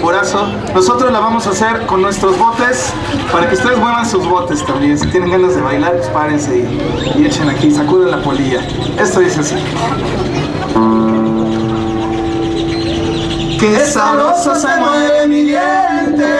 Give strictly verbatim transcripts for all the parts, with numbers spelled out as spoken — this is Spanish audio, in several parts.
tamborazo. Nosotros la vamos a hacer con nuestros botes, para que ustedes muevan sus botes también. Si tienen ganas de bailar, pues párense y, y echen aquí, sacuden la polilla. Esto dice así. Qué sabroso se mueve mi diente.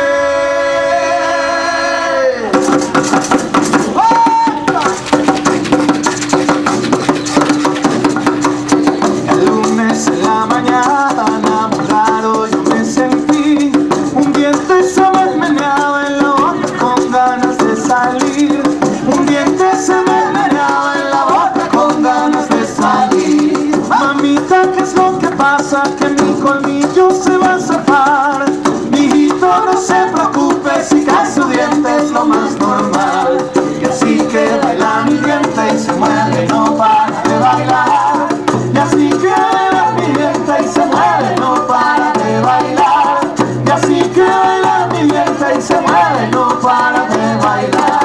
El lunes en la mañana, muy raro yo me sentí. Un diente se me meneaba en la boca con ganas de salir. Un diente se me meneaba en la boca con ganas de salir. Mamita, ¿qué es lo que pasa? Que mi colmillo se va a zafar. Mijito, no se preocupe, si cae su diente es lo más normal. Y así que baila mi diente y se mueve, no para de bailar. Y así que baila mi diente y se mueve, no para de bailar. Y así que baila mi diente y se mueve, no para de bailar.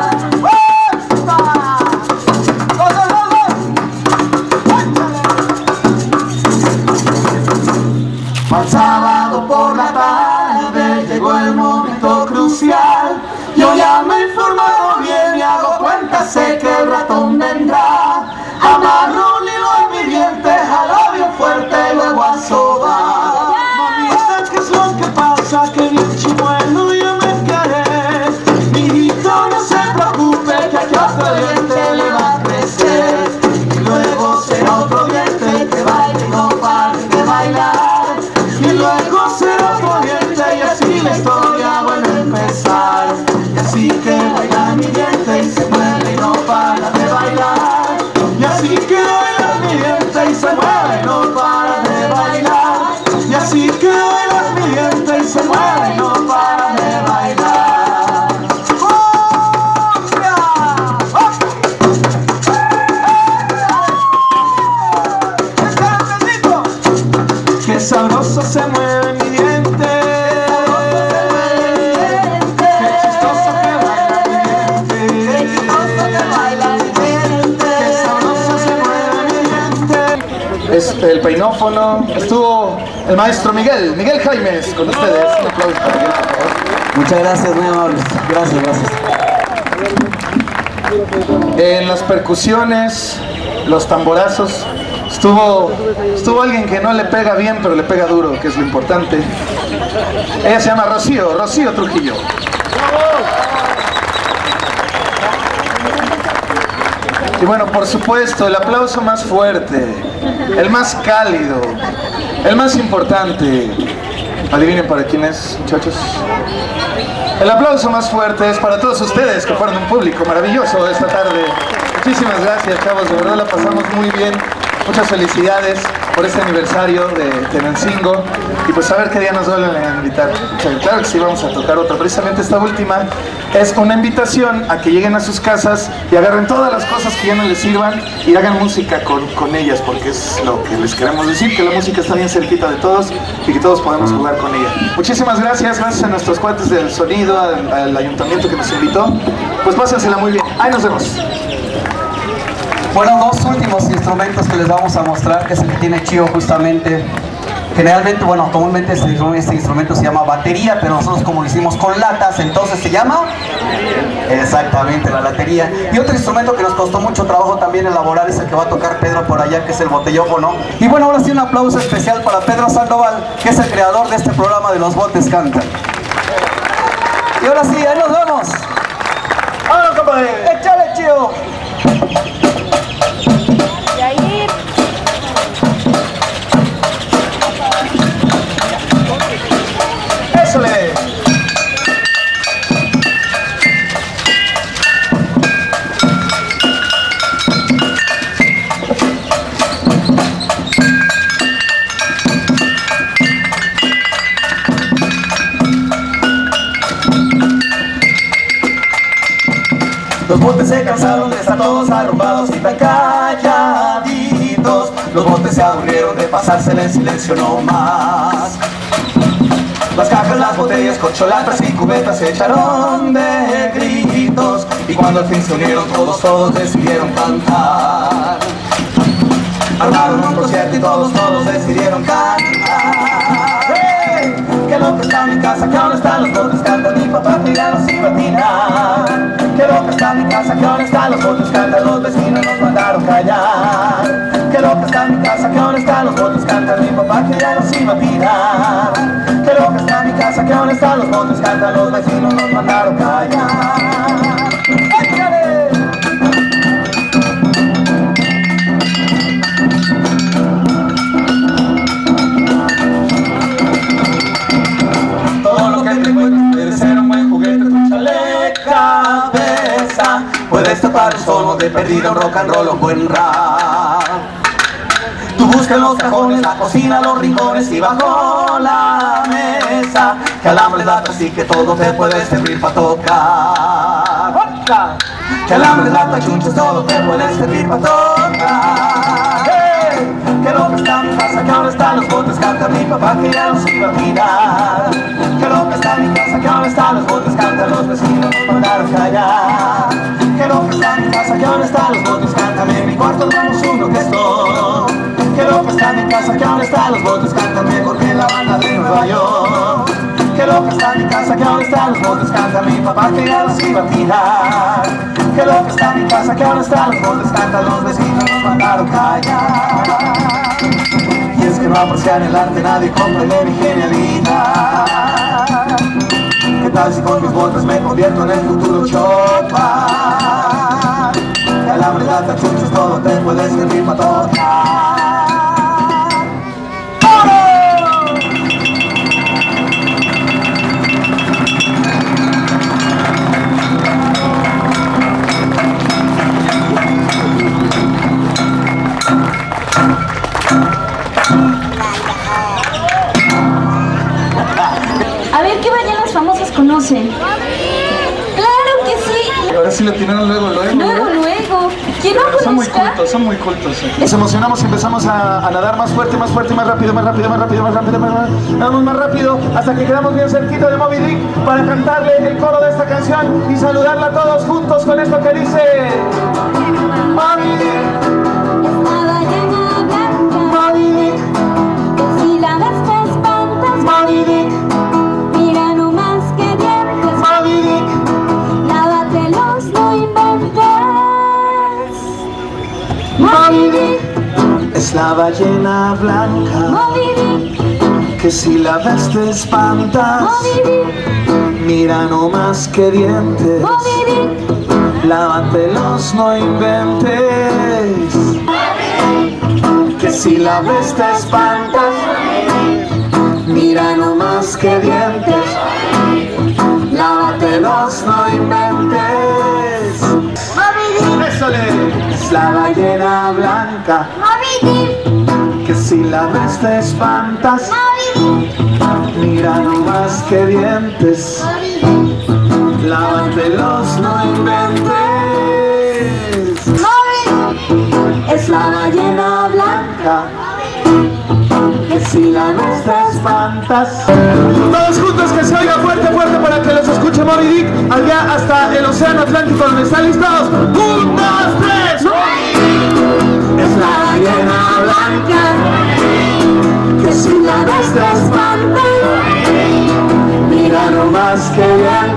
Al sábado por la tarde llegó el momento crucial. Yo ya me he informado bien y hago cuenta, sé que el ratón vendrá. Amarro un hilo en mi diente, jalo bien fuerte y luego a sobar. Mamita, ¿qué es lo que pasa? Que bien chimuelo yo me quedé. Mijito, no se preocupe, que aquí otro diente le va a crecer. Y luego será otro diente que baile y no pare de bailar. Y luego será otro diente y así la historia vuelve a empezar. Y así que baila mi diente y se mueve y no para de bailar. Y así que baila mi diente y se mueve y no para de bailar. Y así que baila mi diente y se mueve y no para de bailar. ¡Cumbia! ¡Oh! ¡Qué sabroso se mueve mi diente! ¡Qué chistoso que baila mi diente! ¡Qué sabroso se mueve mi diente! Este, el peinófono, estuvo el maestro Miguel, Miguel Jaimes, con ustedes. Un aplauso para Miguel, por favor. Muchas gracias, muy amables. Gracias, gracias. En las percusiones, los tamborazos, estuvo, estuvo alguien que no le pega bien, pero le pega duro, que es lo importante. Ella se llama Rocío, Rocío Trujillo. Y bueno, por supuesto, el aplauso más fuerte, el más cálido, el más importante. Adivinen para quién es, muchachos. El aplauso más fuerte es para todos ustedes que fueron un público maravilloso esta tarde. Muchísimas gracias, chavos, de verdad la pasamos muy bien. Muchas felicidades por este aniversario de Tenancingo. Y pues a ver qué día nos vuelven a invitar. Claro que sí, vamos a tocar otra. Precisamente esta última es una invitación a que lleguen a sus casas y agarren todas las cosas que ya no les sirvan y hagan música con, con ellas, porque es lo que les queremos decir, que la música está bien cerquita de todos y que todos podemos jugar con ella. Muchísimas gracias, gracias a nuestros cuates del sonido, al, al ayuntamiento que nos invitó. Pues pásensela muy bien. Ahí nos vemos. Bueno, dos últimos instrumentos que les vamos a mostrar, que es el que tiene Chío justamente. Generalmente, bueno, comúnmente este, este instrumento se llama batería, pero nosotros como lo hicimos con latas, entonces se llama... Exactamente, la latería. Y otro instrumento que nos costó mucho trabajo también elaborar es el que va a tocar Pedro por allá, que es el botellófono. Y bueno, ahora sí un aplauso especial para Pedro Sandoval, que es el creador de este programa de Los Botes Cantan. Y ahora sí, ahí nos vemos. ¡Vámonos, compadre! ¡Échale, Chío! Y ahí... ¡Ésole! Los botes se cansaron de estar todos arrumbados y tan calladitos. Los botes se aburrieron de pasársela en silencio no más. Las cajas, las botellas, corcholatas y cubetas se echaron de gritos. Y cuando al fin se unieron todos, todos decidieron cantar. Armaron un concierto y todos, todos decidieron cantar. ¡Hey! Que loca está mi casa, que ahora están los botes, canta mi papá que ya nos iba a tirar. Que loca está mi casa, que ahora están los botes, canta los vecinos nos mandaron callar. Que loca está mi casa, que ahora están los botes, canta mi papá que ya nos iba a tirar. Que loca está mi casa, que ahora están los botes, canta los vecinos nos mandaron callar. ¡Échale! Todo lo que te encuentres puede ser un buen juguete, tu chaleca cabeza. Puedes tapar un solo de perdido rock and roll o buen rap. Tú busca en los cajones, la cocina, los rincones y bajo la mesa, que alambre lata así que todo te puede servir para tocar. Que alambre lata chunches, todo te puede servir para tocar. Hey, que loca está mi casa, que ahora están los botes, canta mi papá que ya nos iba a tirar. Que loca está mi casa, que ahora están los botes, canta los vecinos nos mandaron callar. Que loca está mi casa, que ahora están los botes, cántame en mi cuarto damos uno que estoy. Que loca está mi casa, que ahora están los botes, cántame porque la banda de Nueva York. Que loca está mi casa, que ahora están los botes, canta mi papá que ya los iba a tirar. Que loca está mi casa, que ahora están los botes, canta los vecinos nos mandaron callar. Y es que no aprecian el arte, nadie comprende mi genialidad. ¿Qué tal si con mis botas me convierto en el futuro Chopin? Que alambre, lata, chuchos, todo te puede servir para tocar. A ver, ¿qué ballenas famosas conocen? ¡Claro que sí! Ahora sí lo tienen luego, luego. Luego, luego. ¿Quién no Son muy conozca? cultos, son muy cultos. Sí. Nos emocionamos y empezamos a, a nadar más fuerte, más fuerte, más rápido, más rápido, más rápido, más rápido, más rápido, nadamos más rápido hasta que quedamos bien cerquita de Moby Dick para cantarle el coro de esta canción y saludarla a todos juntos con esto que dice Moby Dick, Una ballena blanca, Moby Dick, que si la ves te espantas. Moby Dick, Mira no más que dientes, Moby Dick, lávatelos, no inventes. Moby Dick. Es la ballena blanca Moby Dick, que si la ves te espantas. Moby Dick, Mira no más que dientes, Moby Dick, lávatelos, no inventes. Que si la ves te espantas. Mira no más que dientes, lávatelos, no inventes. Eso le es la ballena blanca Moby Dick, que si la ves te espantas. Mira no más que dientes, lávatelos, no inventes. Es la ballena blanca que si la ves te espantas. Todos juntos que se oiga fuerte, fuerte para que los escuche Moby Dick allá hasta el océano Atlántico donde están listados. ¡Un, dos, tres! Es la ballena blanca que si la ves te espantas. Mira no más que bien